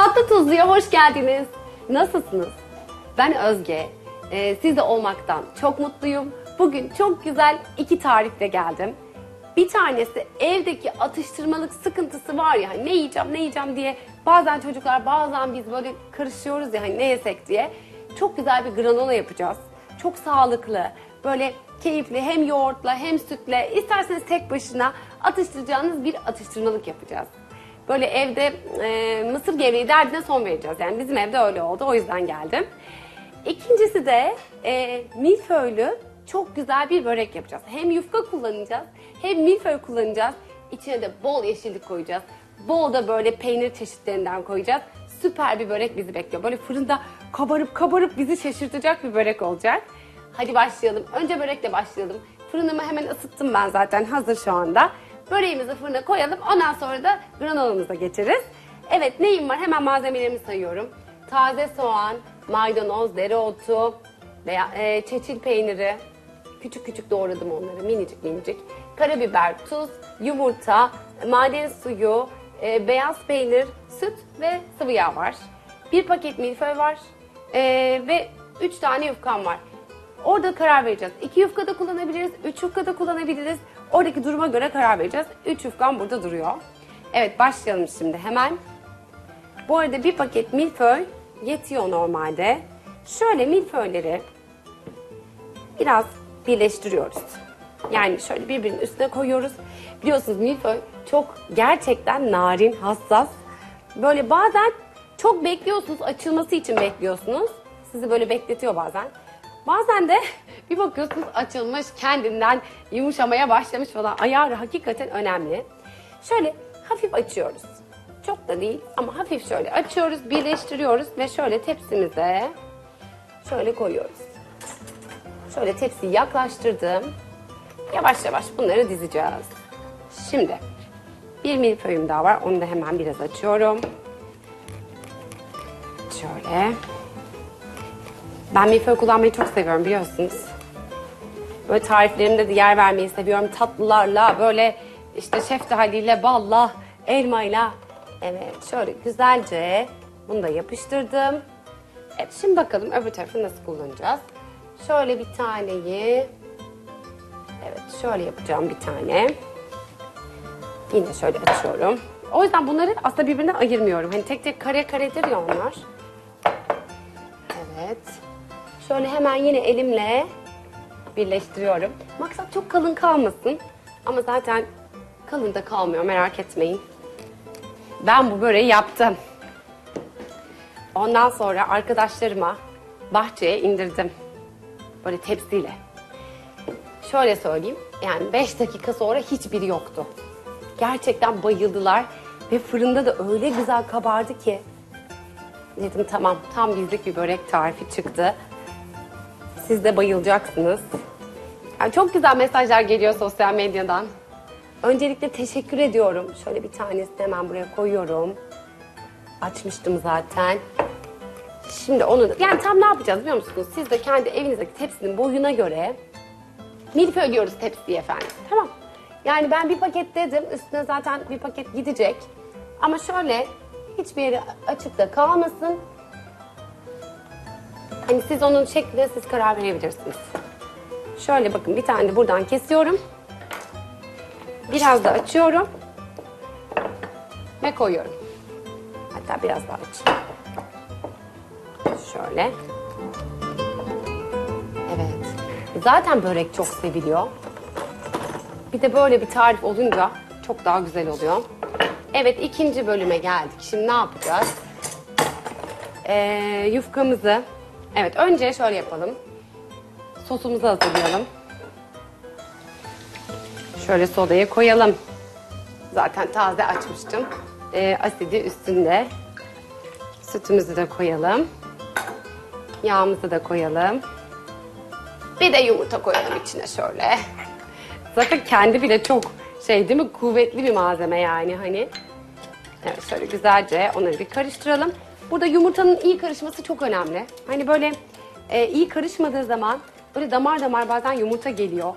Tatlı Tuzlu'ya hoş geldiniz. Nasılsınız? Ben Özge. Sizle olmaktan çok mutluyum. Bugün çok güzel 2 tarifle geldim. Bir tanesi evdeki atıştırmalık sıkıntısı var ya, hani ne yiyeceğim diye bazen çocuklar, bazen biz böyle karışıyoruz ya, hani ne yesek diye. Çok güzel bir granola yapacağız. Çok sağlıklı, böyle keyifli, hem yoğurtla hem sütle, isterseniz tek başına atıştıracağınız bir atıştırmalık yapacağız. Böyle evde mısır gevreği derdine son vereceğiz. Yani bizim evde öyle oldu, o yüzden geldim. İkincisi de milföylü çok güzel bir börek yapacağız. Hem yufka kullanacağız, hem milföy kullanacağız. İçine de bol yeşillik koyacağız. Bol da böyle peynir çeşitlerinden koyacağız. Süper bir börek bizi bekliyor. Böyle fırında kabarıp bizi şaşırtacak bir börek olacak. Hadi başlayalım. Önce börekle başlayalım. Fırınımı hemen ısıttım ben zaten, hazır şu anda. Böreğimizi fırına koyalım. Ondan sonra da granolamıza geçeriz. Evet, neyim var? Hemen malzemelerimi sayıyorum. Taze soğan, maydanoz, dereotu, çeçil peyniri. Küçük küçük doğradım onları, minicik. Karabiber, tuz, yumurta, maden suyu, beyaz peynir, süt ve sıvı yağ var. 1 paket milföy var ve 3 tane yufkam var. Orada karar vereceğiz. 2 yufka da kullanabiliriz, 3 yufka da kullanabiliriz. Oradaki duruma göre karar vereceğiz. 3 yufkam burada duruyor. Evet, başlayalım şimdi hemen. Bu arada 1 paket milföy yetiyor normalde. Şöyle milföyleri biraz birleştiriyoruz. Yani şöyle birbirinin üstüne koyuyoruz. Biliyorsunuz milföy çok gerçekten narin, hassas. Böyle bazen çok bekliyorsunuz, açılması için bekliyorsunuz. Sizi böyle bekletiyor bazen. Bazen de bir bakıyorsunuz açılmış, kendinden yumuşamaya başlamış falan. Ayarı hakikaten önemli. Şöyle hafif açıyoruz. Çok da değil ama hafif şöyle açıyoruz, birleştiriyoruz ve şöyle tepsimize şöyle koyuyoruz. Şöyle tepsiyi yaklaştırdım. Yavaş yavaş bunları dizeceğiz. Şimdi bir milföyüm daha var. Onu da hemen biraz açıyorum. Şöyle. Ben milföy kullanmayı çok seviyorum, biliyorsunuz. Böyle tariflerimde de yer vermeyi seviyorum. Tatlılarla, böyle işte şeftaliyle, balla, elmayla. Evet, şöyle güzelce bunu da yapıştırdım. Evet, şimdi bakalım öbür tarafı nasıl kullanacağız. Şöyle bir taneyi, evet şöyle yapacağım bir tane. Yine şöyle açıyorum. O yüzden bunları aslında birbirinden ayırmıyorum. Hani tek tek karedir ya onlar. Evet. Şöyle hemen yine elimle birleştiriyorum. Maksat çok kalın kalmasın. Ama zaten kalın da kalmıyor, merak etmeyin. Ben bu böreği yaptım. Ondan sonra arkadaşlarıma bahçeye indirdim. Böyle tepsiyle. Şöyle söyleyeyim, yani 5 dakika sonra hiçbiri yoktu. Gerçekten bayıldılar ve fırında da öyle güzel kabardı ki. Dedim tamam, tam bizlik bir börek tarifi çıktı. Siz de bayılacaksınız. Yani çok güzel mesajlar geliyor sosyal medyadan. Öncelikle teşekkür ediyorum. Şöyle bir tanesini hemen buraya koyuyorum. Açmıştım zaten. Şimdi onu da, yani tam ne yapacağız biliyor musunuz? Siz de kendi evinizdeki tepsinin boyuna göre milföy diyoruz tepsiye efendim. Tamam. Yani ben 1 paket dedim. Üstüne zaten 1 paket gidecek. Ama şöyle hiçbir yeri açık da kalmasın. Hani siz onun şekline siz karar verebilirsiniz. Şöyle bakın, bir tane de buradan kesiyorum. Biraz da açıyorum. Ve koyuyorum. Hatta biraz daha açayım. Şöyle. Evet. Zaten börek çok seviliyor. Bir de böyle bir tarif olunca çok daha güzel oluyor. Evet, 2. bölüme geldik. Şimdi ne yapacağız? Yufkamızı... Evet, önce şöyle yapalım. Sosumuzu hazırlayalım. Şöyle sodayı koyalım. Zaten taze açmıştım. Asidi üstünde. Sütümüzü de koyalım. Yağımızı da koyalım. Bir de yumurta koyalım içine şöyle. Zaten kendi bile çok değil mi? Kuvvetli bir malzeme yani hani. Evet, şöyle güzelce onları bir karıştıralım. Burada yumurtanın iyi karışması çok önemli. Hani böyle iyi karışmadığı zaman böyle damar bazen yumurta geliyor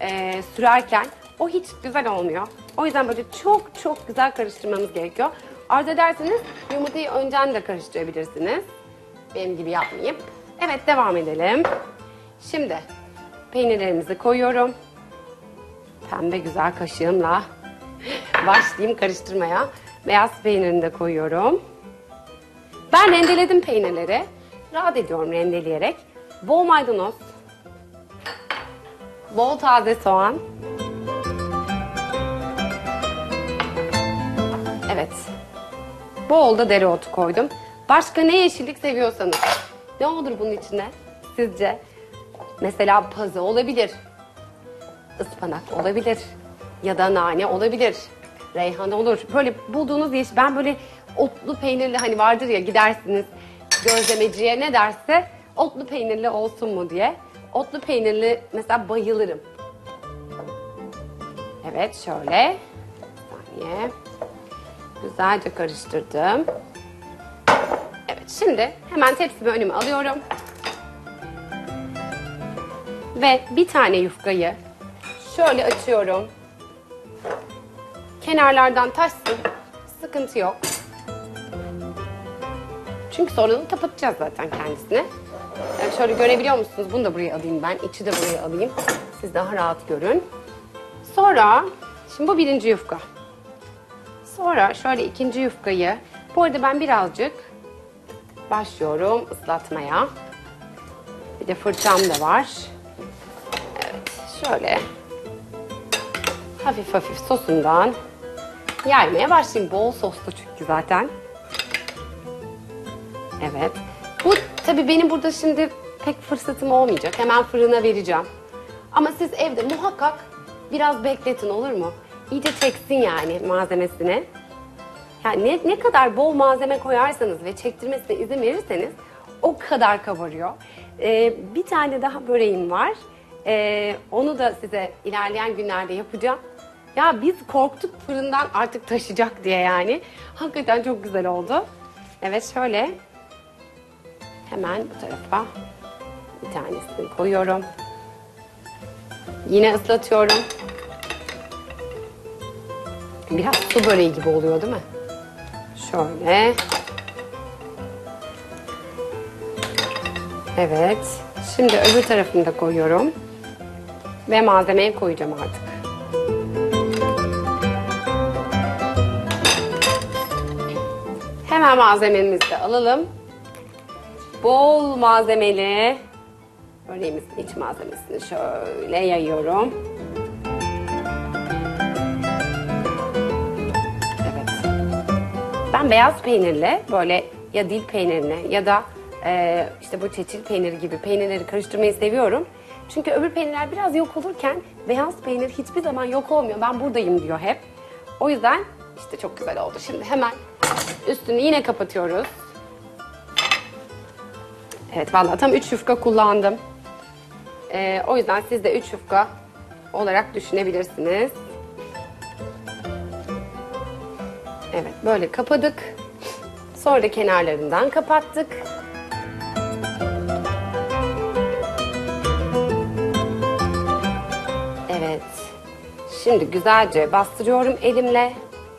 sürerken. O hiç güzel olmuyor. O yüzden böyle çok güzel karıştırmamız gerekiyor. Arzu ederseniz yumurtayı önceden de karıştırabilirsiniz. Benim gibi yapmayayım. Evet, devam edelim. Şimdi peynirlerimizi koyuyorum. Pembe güzel kaşığımla başlayayım karıştırmaya. Beyaz peynirini de koyuyorum. Ben rendeledim peynirleri. Rahat ediyorum rendeleyerek. Bol maydanoz. Bol taze soğan. Evet. Bol da dereotu koydum. Başka ne yeşillik seviyorsanız. Ne olur bunun içine sizce? Mesela pazı olabilir. Ispanak olabilir. Ya da nane olabilir. Reyhan olur. Böyle bulduğunuz yeşil. Ben böyle otlu peynirli, hani vardır ya, gidersiniz gözlemeciye, ne derse otlu peynirli olsun mu diye. Otlu peynirli mesela bayılırım. Evet, şöyle. Bir saniye. Güzelce karıştırdım. Evet, şimdi hemen tepsimi önüme alıyorum. Ve bir tane yufkayı şöyle açıyorum. Kenarlardan taşsın. Sıkıntı yok. Çünkü sonradan kapatacağız zaten kendisini. Yani şöyle görebiliyor musunuz? Bunu da buraya alayım ben. İçi de buraya alayım. Siz daha rahat görün. Sonra, şimdi bu birinci yufka. Sonra şöyle ikinci yufkayı, bu arada ben birazcık başlıyorum ıslatmaya. Bir de fırçam da var. Evet, şöyle hafif hafif sosundan yaymaya başlayayım. Bol soslu çünkü zaten. Evet. Bu tabii benim burada şimdi pek fırsatım olmayacak. Hemen fırına vereceğim. Ama siz evde muhakkak biraz bekletin, olur mu? İyice çeksin yani malzemesini. Yani ne kadar bol malzeme koyarsanız ve çektirmesine izin verirseniz o kadar kabarıyor. Bir tane daha böreğim var. Onu da size ilerleyen günlerde yapacağım. Ya biz korktuk fırından artık taşıyacak diye yani. Hakikaten çok güzel oldu. Evet, şöyle hemen bu tarafa bir tanesini koyuyorum. Yine ıslatıyorum. Biraz su böreği gibi oluyor değil mi? Şöyle. Evet. Şimdi öbür tarafını da koyuyorum. Ve malzemeyi koyacağım artık. Hemen malzememizi de alalım. Bol malzemeli böreğimizin iç malzemesini şöyle yayıyorum. Evet. Ben beyaz peynirle böyle ya dil peynirine ya da işte bu çeçil peyniri gibi peynirleri karıştırmayı seviyorum. Çünkü öbür peynirler biraz yok olurken beyaz peynir hiçbir zaman yok olmuyor. Ben buradayım diyor hep. O yüzden işte çok güzel oldu. Şimdi hemen üstünü yine kapatıyoruz. Evet, vallahi tam 3 yufka kullandım. O yüzden siz de 3 yufka olarak düşünebilirsiniz. Evet, böyle kapadık. Sonra da kenarlarından kapattık. Evet. Şimdi güzelce bastırıyorum elimle.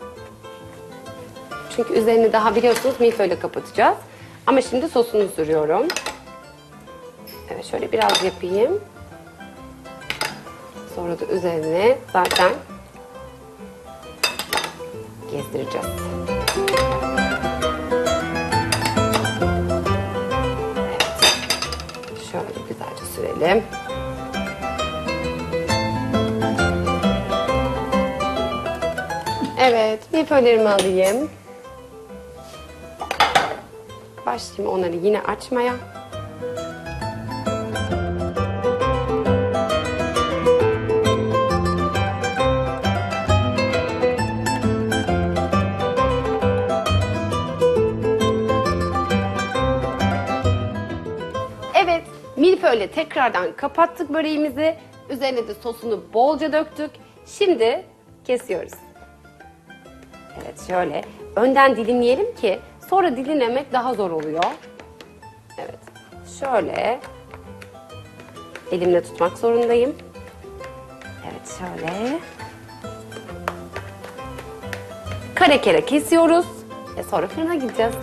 Çünkü üzerini daha biliyorsunuz milföyle kapatacağız. Ama şimdi sosunu sürüyorum. Evet, şöyle biraz yapayım. Sonra da üzerine zaten gezdireceğiz. Evet. Şöyle güzelce sürelim. Evet, milföylerimi alayım. Başlayayım onları yine açmaya. Evet, milföyle tekrardan kapattık böreğimizi. Üzerine de sosunu bolca döktük. Şimdi kesiyoruz. Evet, şöyle önden dilimleyelim ki sonra dilimlemek daha zor oluyor. Evet, şöyle elimle tutmak zorundayım. Evet, şöyle kare kare kesiyoruz. ve sonra fırına gideceğiz.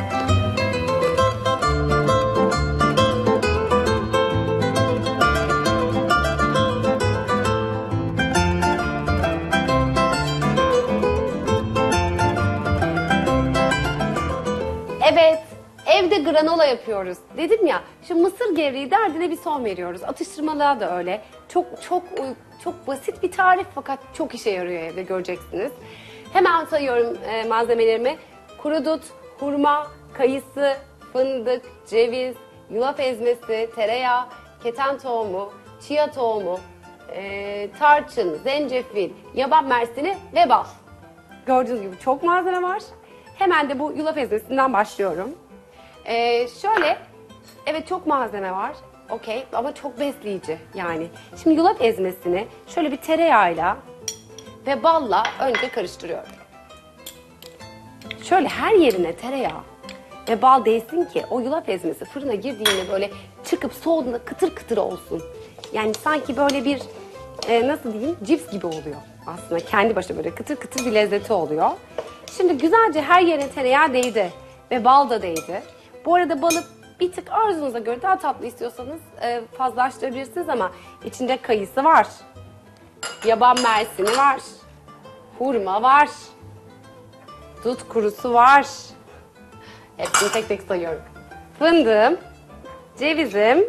Evet, evde granola yapıyoruz. Dedim ya, şu mısır gevreği derdine bir son veriyoruz. Atıştırmalığa da öyle. Çok basit bir tarif fakat çok işe yarıyor evde, göreceksiniz. Hemen sayıyorum malzemelerimi. Kuru dut, hurma, kayısı, fındık, ceviz, yulaf ezmesi, tereyağı, keten tohumu, chia tohumu, tarçın, zencefil, yaban mersini ve bal. Gördüğünüz gibi çok malzeme var. Hemen de bu yulaf ezmesinden başlıyorum. Şöyle, evet çok malzeme var. Okey, ama çok besleyici yani. Şimdi yulaf ezmesini şöyle bir tereyağıyla ve balla önce karıştırıyorum. Şöyle her yerine tereyağı ve bal değsin ki o yulaf ezmesi fırına girdiğinde böyle çıkıp soğuduğunda kıtır kıtır olsun. Yani sanki böyle bir nasıl diyeyim, cips gibi oluyor aslında. Kendi başına böyle kıtır kıtır bir lezzeti oluyor. Şimdi güzelce her yerine tereyağı değdi ve bal da değdi. Bu arada balı bir tık arzunuza göre daha tatlı istiyorsanız fazlalaştırabilirsiniz ama içinde kayısı var, yaban mersini var, hurma var, dut kurusu var. Hepsini tek tek sayıyorum. Fındığım, cevizim,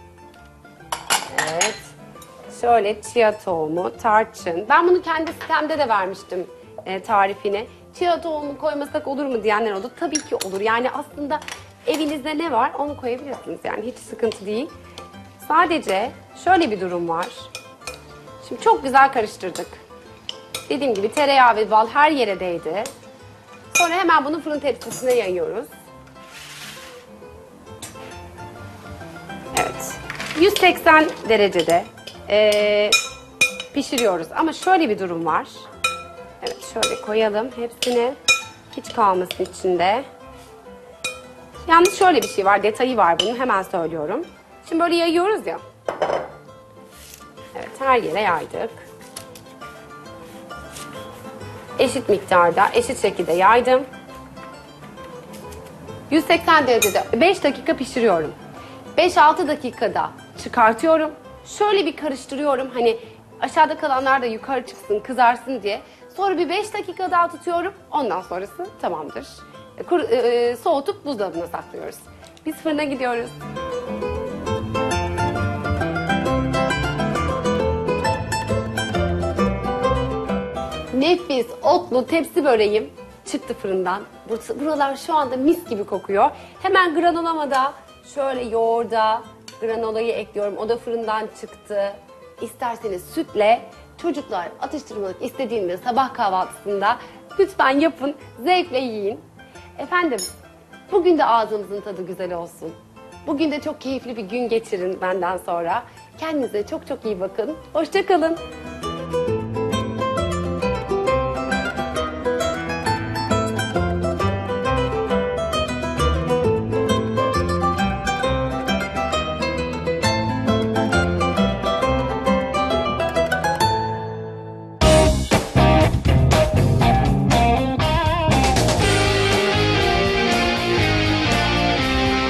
evet, şöyle chia tohumu, tarçın. Ben bunu kendi sitemde de vermiştim tarifini. Chia tohumu koymasak olur mu diyenler oldu. Tabii ki olur. Yani aslında evinizde ne var onu koyabilirsiniz. Yani hiç sıkıntı değil. Sadece şöyle bir durum var. Şimdi çok güzel karıştırdık. Dediğim gibi tereyağı ve bal her yere değdi. Sonra hemen bunu fırın tepsisine yayıyoruz. Evet. 180 derecede pişiriyoruz. Ama şöyle bir durum var. Evet, şöyle koyalım hepsini. Hiç kalmasın içinde. Yalnız şöyle bir şey var, detayı var bunun. Hemen söylüyorum. Şimdi böyle yayıyoruz ya. Evet, her yere yaydık. Eşit miktarda, eşit şekilde yaydım. 180 derecede 5 dakika pişiriyorum. 5-6 dakikada çıkartıyorum. Şöyle bir karıştırıyorum. Hani aşağıda kalanlar da yukarı çıksın, kızarsın diye. Sonra bir 5 dakika daha tutuyorum. Ondan sonrası tamamdır. Soğutup buzdolabına saklıyoruz. Biz fırına gidiyoruz. Nefis otlu tepsi böreğim çıktı fırından. Buralar şu anda mis gibi kokuyor. Hemen granolama da şöyle yoğurda granolayı ekliyorum. O da fırından çıktı. İsterseniz sütle, çocuklar atıştırmalık istediğinde sabah kahvaltısında lütfen yapın, zevkle yiyin. Efendim, bugün de ağzımızın tadı güzel olsun. Bugün de çok keyifli bir gün geçirin benden sonra. Kendinize çok çok iyi bakın. Hoşça kalın.